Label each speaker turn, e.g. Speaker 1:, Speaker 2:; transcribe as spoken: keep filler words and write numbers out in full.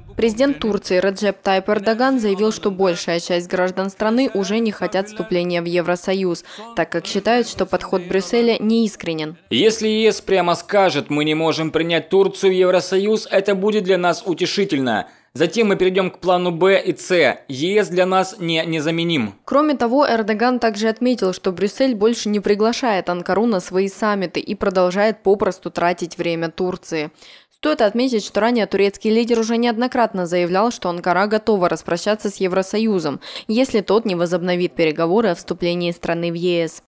Speaker 1: Президент Турции Реджеп Тайип Эрдоган заявил, что большая часть граждан страны уже не хотят вступления в Евросоюз, так как считают, что подход Брюсселя неискренен.
Speaker 2: Если ЕС прямо скажет, мы не можем принять Турцию в Евросоюз, это будет для нас утешительно. Затем мы перейдем к плану Б и С. ЕС для нас не незаменим.
Speaker 1: Кроме того, Эрдоган также отметил, что Брюссель больше не приглашает Анкару на свои саммиты и продолжает попросту тратить время Турции. Стоит отметить, что ранее турецкий лидер уже неоднократно заявлял, что Анкара готова распрощаться с Евросоюзом, если тот не возобновит переговоры о вступлении страны в ЕС.